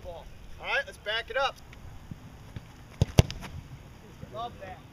ball. All right, let's back it up. Love that.